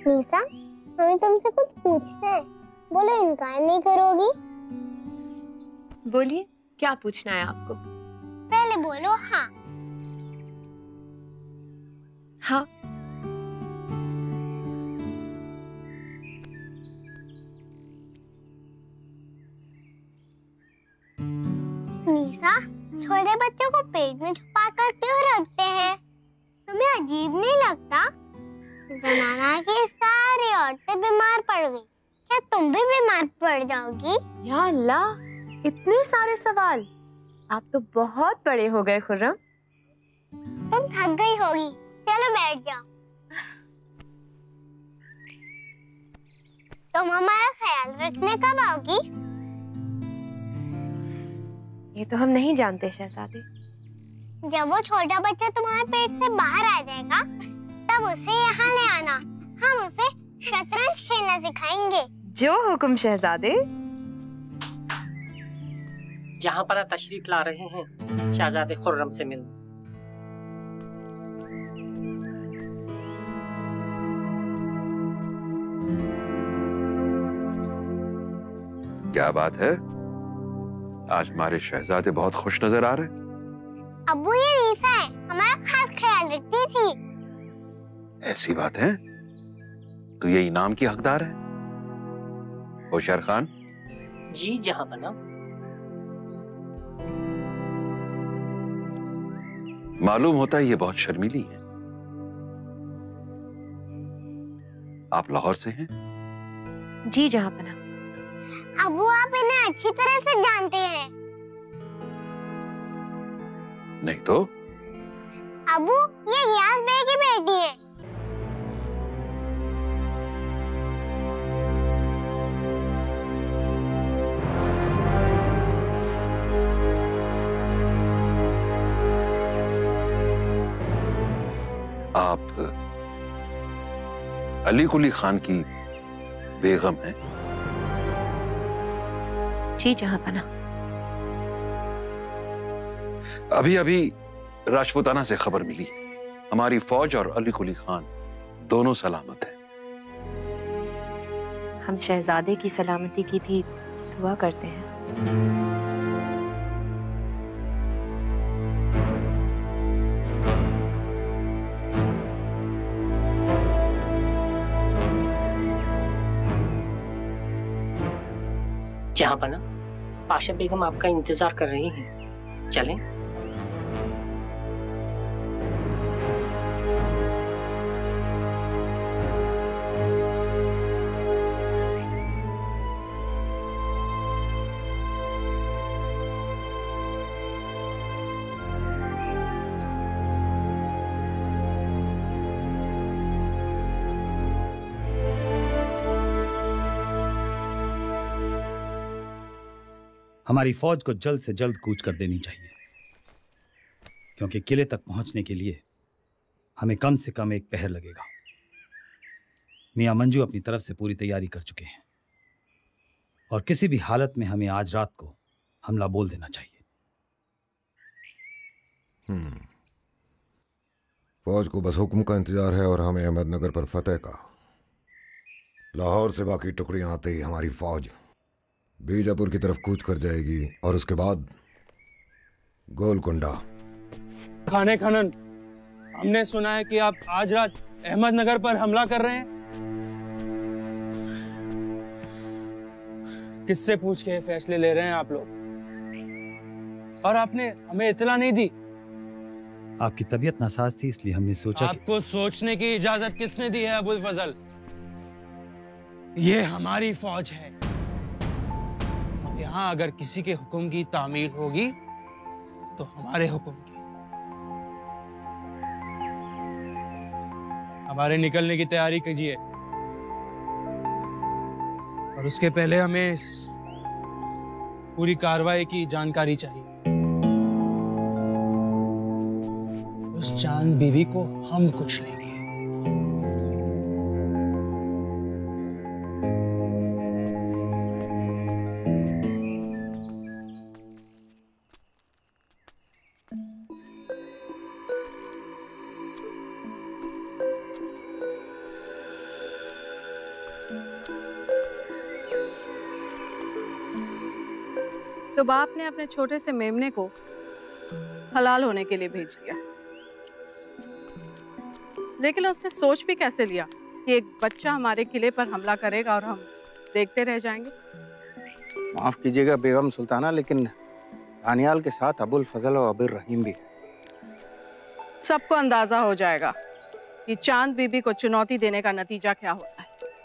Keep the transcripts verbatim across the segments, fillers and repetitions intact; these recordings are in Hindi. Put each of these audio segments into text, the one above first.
निशा, हमें तुमसे कुछ पूछना है, बोलो इनकार नहीं करोगी? बोलिए, क्या पूछना है आपको? पहले बोलो हाँ। हाँ। निशा, छोटे बच्चों को पेट में छुपा कर क्यों रखते हैं? तुम्हें अजीब नहीं लगता? ज़नाना की सारी औरतें बीमार पड़ गई, क्या तुम भी बीमार पड़ जाओगी? या अल्लाह, इतने सारे सवाल। आप तो बहुत बड़े हो गए खुर्रम। तुम थक गई होगी, चलो बैठ जाओ। तुम हमारा ख्याल रखने कब आओगी? ये तो हम नहीं जानते शहजादे। जब वो छोटा बच्चा तुम्हारे पेट से बाहर आ जाएगा, तब उसे यहाँ ले आना, हम उसे शतरंज खेलना सिखाएंगे। जो हुक्म शहजादे। जहाँ पर तशरीफ ला रहे हैं शहजादे खुर्रम से मिल। क्या बात है, आज हमारे शहजादे बहुत खुश नजर आ रहे। अब्बू, ये निशा है, हमारा खास ख्याल रखती थी। ऐसी बात है तो ये इनाम की हकदार है। होशियार खान। जी जहां बना। मालूम होता है ये बहुत शर्मीली है। आप लाहौर से हैं? जी जहां बना। अब्बू, आप इन्हें अच्छी तरह से जानते हैं। नहीं तो? अब्बू, ये गियास बे की बेटी है। आप अली कुली खान की बेगम हैं? जी जहां बना। अभी अभी राजपूताना से खबर मिली, हमारी फौज और अली कुली खान दोनों सलामत हैं। हम शहजादे की सलामती की भी दुआ करते हैं। जहां बना, पाशा बेगम आपका इंतजार कर रही हैं, चलें? हमारी फौज को जल्द से जल्द कूच कर देनी चाहिए, क्योंकि किले तक पहुंचने के लिए हमें कम से कम एक पहर लगेगा। मियां मंजू अपनी तरफ से पूरी तैयारी कर चुके हैं और किसी भी हालत में हमें आज रात को हमला बोल देना चाहिए। हम्म फौज को बस हुक्म का इंतजार है और हमें अहमदनगर पर फतेह का। लाहौर से बाकी टुकड़ियां आते ही हमारी फौज बीजापुर की तरफ कूच कर जाएगी और उसके बाद गोलकुंडा। खाने खनन, हमने सुना है कि आप आज रात अहमदनगर पर हमला कर रहे हैं। किससे पूछ के फैसले ले रहे हैं आप लोग? और आपने हमें इत्तला नहीं दी। आपकी तबीयत नासाज थी, इसलिए हमने सोचा आपको कि... सोचने की इजाजत किसने दी है अबुल फजल? ये हमारी फौज है। यहाँ अगर किसी के हुक्म की तामील होगी तो हमारे हुक्म की। हमारे निकलने की तैयारी कीजिए और उसके पहले हमें इस पूरी कार्रवाई की जानकारी चाहिए। उस चांद बीवी को हम कुछ लेंगे। तो बाप ने अपने छोटे से मेमने को हलाल होने के लिए भेज दिया, लेकिन उसने सोच भी कैसे लिया कि एक बच्चा हमारे किले पर हमला करेगा और हम देखते रह जाएंगे। माफ कीजिएगा बेगम सुल्ताना, लेकिन दानियाल के साथ अबुल फजल और अबुल रहीम भी। सबको अंदाजा हो जाएगा कि चांद बीबी को चुनौती देने का नतीजा क्या होता है।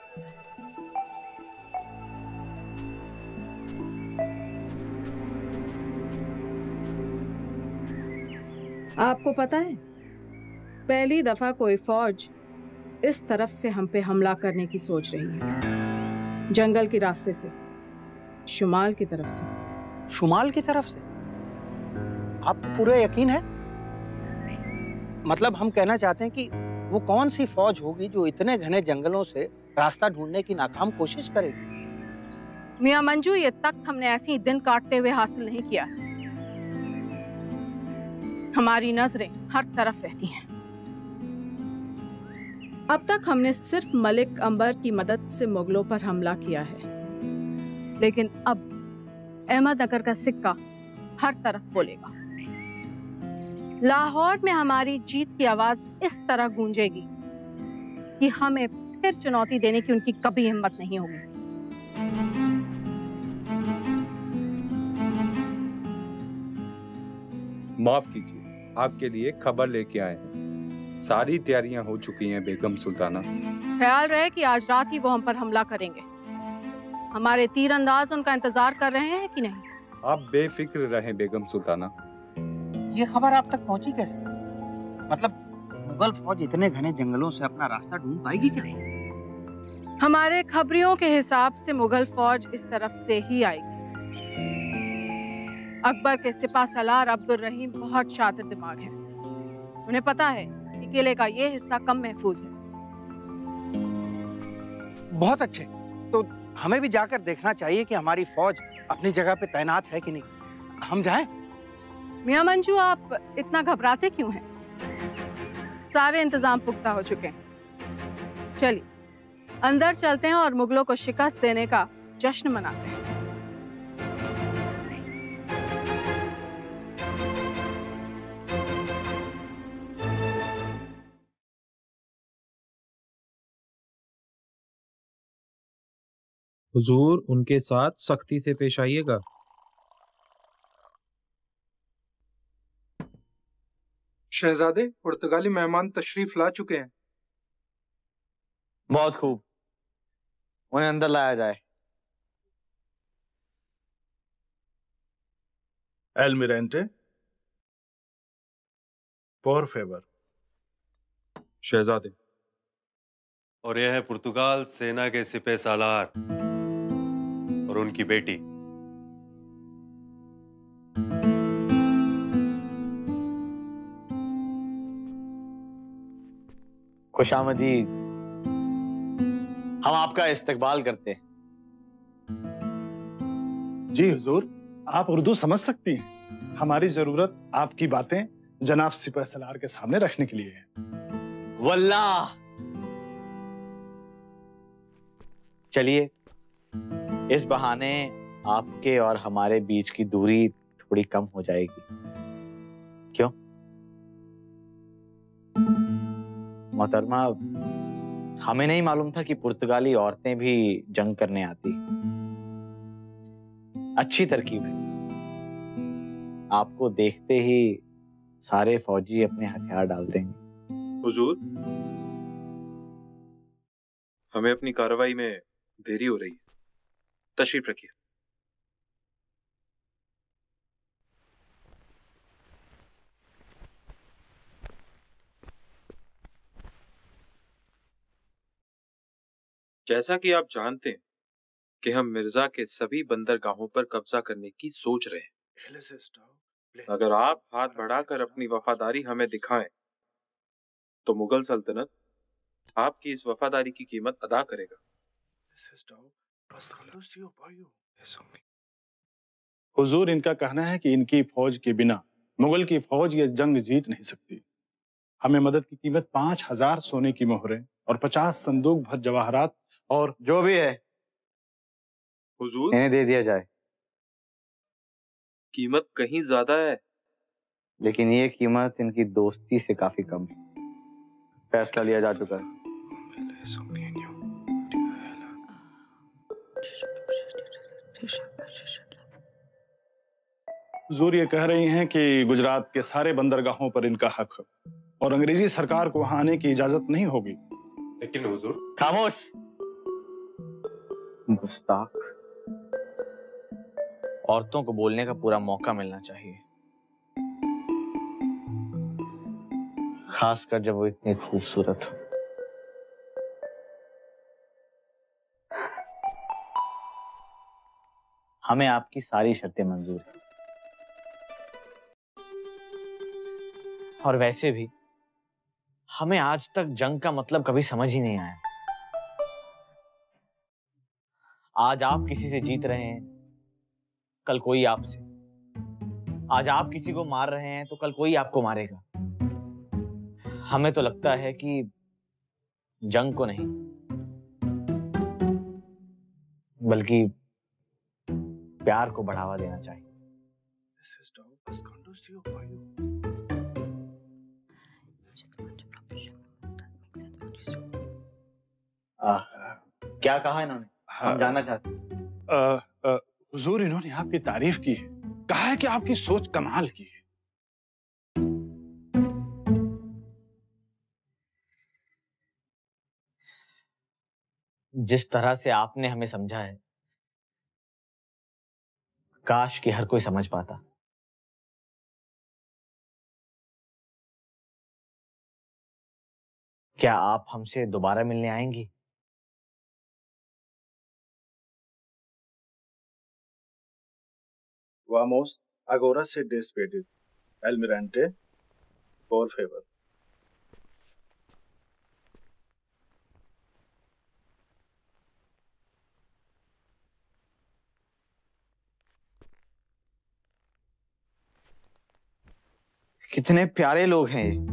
आपको पता है, पहली दफा कोई फौज इस तरफ से हम पे हमला करने की सोच रही है, जंगल के रास्ते से, शुमाल की तरफ से। शुमाल की तरफ से? आपको पूरा यकीन है? मतलब हम कहना चाहते हैं कि वो कौन सी फौज होगी जो इतने घने जंगलों से रास्ता ढूंढने की नाकाम कोशिश करेगी? मियां मंजू, ये तक हमने ऐसी दिन काटते हुए हासिल नहीं किया। हमारी नजरें हर तरफ रहती हैं। अब तक हमने सिर्फ मलिक अंबर की मदद से मुगलों पर हमला किया है, लेकिन अब अहमदनगर का सिक्का हर तरफ बोलेगा। लाहौर में हमारी जीत की आवाज इस तरह गूंजेगी कि हमें फिर चुनौती देने की उनकी कभी हिम्मत नहीं होगी। माफ कीजिए, आपके लिए खबर लेके आए हैं। सारी तैयारियां हो चुकी हैं बेगम सुल्ताना। ख्याल रहे कि आज रात ही वो हम पर हमला करेंगे। हमारे तीरंदाज उनका इंतजार कर रहे हैं कि नहीं? आप बेफिक्र रहें बेगम सुल्ताना। ये खबर आप तक पहुंची कैसे? मतलब मुगल फौज इतने घने जंगलों से अपना रास्ता ढूंढ पाएगी क्या? हमारे खबरियों के हिसाब से मुगल फौज इस तरफ से ही आएगी। अकबर के सिपा सलार अब्दुल रहीम बहुत शातिर दिमाग हैं। उन्हें पता है कि किले का ये हिस्सा कम महफूज है। बहुत अच्छे, तो हमें भी जाकर देखना चाहिए कि हमारी फौज अपनी जगह पे तैनात है कि नहीं। हम जाएं? मियां मंजू, आप इतना घबराते क्यों हैं? सारे इंतजाम पुख्ता हो चुके हैं। चलिए अंदर चलते हैं और मुगलों को शिकस्त देने का जश्न मनाते हैं। हुजूर, उनके साथ सख्ती से पेश आइएगा। शहजादे, पुर्तगाली मेहमान तशरीफ ला चुके हैं। बहुत खूब, उन्हें अंदर लाया जाए। एलमिरेंटे, por favor। शहजादे। और यह है पुर्तगाल सेना के सिपह सालार और उनकी बेटी। खुशामदीद। हम आपका इस्तकबाल करते हैं। जी हुजूर, आप उर्दू समझ सकती हैं। हमारी जरूरत आपकी बातें जनाब सिपह सलार के सामने रखने के लिए है। वल्लाह। चलिए, इस बहाने आपके और हमारे बीच की दूरी थोड़ी कम हो जाएगी। क्यों? मोहतरमा, हमें नहीं मालूम था कि पुर्तगाली औरतें भी जंग करने आती। अच्छी तरकीब है। आपको देखते ही सारे फौजी अपने हथियार डाल देंगे। हुजूर, हमें अपनी कार्रवाई में देरी हो रही है। तशरीफ रखिए। जैसा कि आप जानते हैं कि हम मिर्जा के सभी बंदरगाहों पर कब्जा करने की सोच रहे हैं। अगर आप हाथ बढ़ाकर अपनी वफादारी हमें दिखाएं, तो मुगल सल्तनत आपकी इस वफादारी की कीमत अदा करेगा। हुजूर, इनका कहना है कि इनकी फौज के बिना मुगल की फौज ये जंग जीत नहीं सकती। हमें मदद की कीमत पांच हजार सोने की मोहरें और पचास संदूक भर जवाहरात और जो भी है हुजूर इन्हें दे दिया जाए। कीमत कहीं ज्यादा है। लेकिन ये कीमत इनकी दोस्ती से काफी कम है। फैसला लिया जा चुका है। हुजूर ये कह रही हैं कि गुजरात के सारे बंदरगाहों पर इनका हक है और अंग्रेजी सरकार को वहां आने की इजाजत नहीं होगी। लेकिन हुजूर। खामोश गुस्ताख। औरतों को बोलने का पूरा मौका मिलना चाहिए, खासकर जब वो इतनी खूबसूरत हो। हमें आपकी सारी शर्तें मंजूर हैं। और वैसे भी हमें आज तक जंग का मतलब कभी समझ ही नहीं आया। आज आप किसी से जीत रहे हैं, कल कोई आपसे। आज आप किसी को मार रहे हैं तो कल कोई आपको मारेगा। हमें तो लगता है कि जंग को नहीं बल्कि प्यार को बढ़ावा देना चाहिए। आ, क्या कहा इन्होंने? हम जानना चाहते हैं। हुजूर इन्होंने आपकी तारीफ की है, कहा है कि आपकी सोच कमाल की है। जिस तरह से आपने हमें समझा है, काश कि हर कोई समझ पाता। क्या आप हमसे दोबारा मिलने आएंगी? Vamos agora se despedir. Almirante, por favor. कितने प्यारे लोग हैं ये,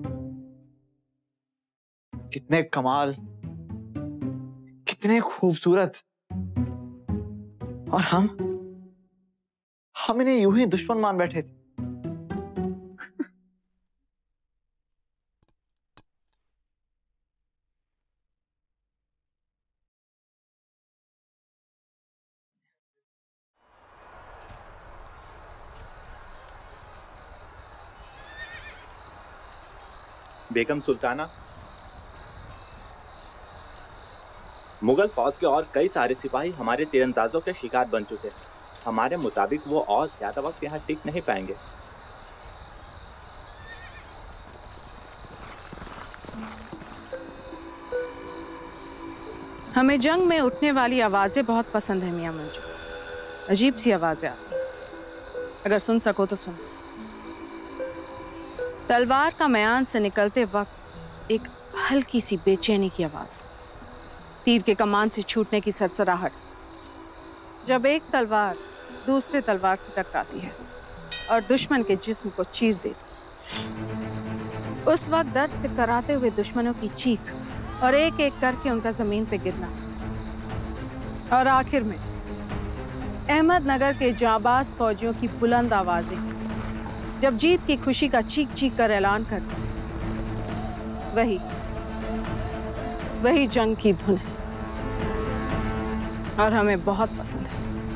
कितने कमाल, कितने खूबसूरत। और हम हम इन्हें यूं ही दुश्मन मान बैठे थे। बेगम सुल्ताना, मुगल फौज के और कई सारे सिपाही हमारे तीरंदाजों के शिकार बन चुके हैं। हमारे मुताबिक वो और ज्यादा वक्त यहाँ टिक नहीं पाएंगे। हमें जंग में उठने वाली आवाजें बहुत पसंद है मियां मंजू। अजीब सी आवाजें आती हैं, अगर सुन सको तो सुन। तलवार का म्यान से निकलते वक्त एक हल्की सी बेचैनी की आवाज, तीर के कमान से छूटने की सरसराहट, जब एक तलवार दूसरे तलवार से टकराती है और दुश्मन के जिस्म को चीर देती। उस वक्त दर्द से कराते हुए दुश्मनों की चीख और एक एक करके उनका जमीन पे गिरना, और आखिर में अहमदनगर के जाबाज फौजियों की बुलंद आवाजें जब जीत की खुशी का चीख चीख कर ऐलान करती, वही वही जंग की धुन है और हमें बहुत पसंद है।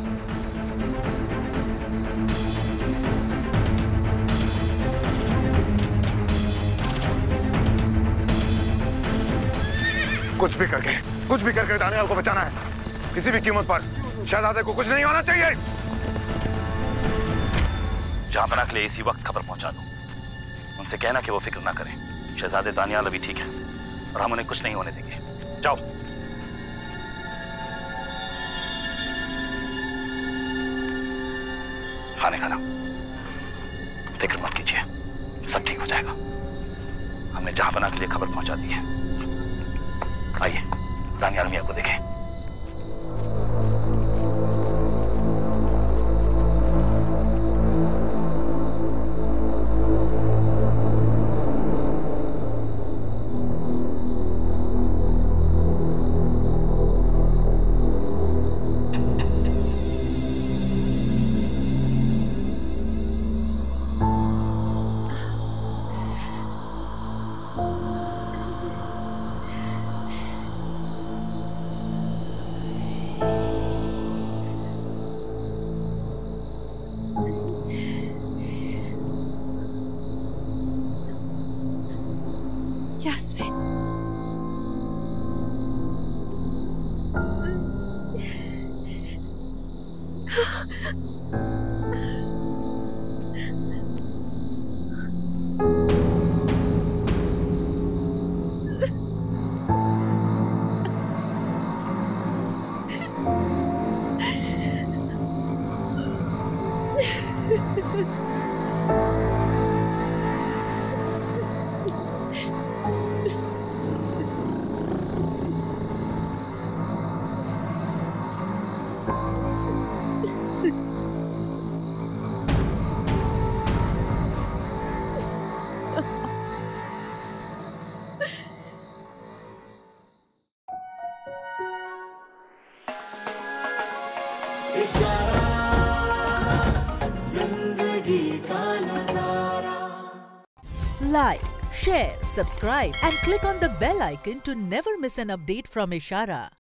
कुछ भी करके कुछ भी करके दानियाल को बचाना है, किसी भी कीमत पर। शहजादे को कुछ नहीं होना चाहिए। जहां के लिए इसी वक्त खबर पहुंचा दो। उनसे कहना कि वो फिक्र ना करें, शहजादे दानियाल अभी ठीक है और हम उन्हें कुछ नहीं होने देंगे। जाओ। खाने खाना, फिक्र मत कीजिए, सब ठीक हो जाएगा। हमने जहां बना के लिए खबर पहुंचा दी है। आइए दानियाल मियां को देखें। Like, share, subscribe and click on the bell icon to never miss an update from Ishara.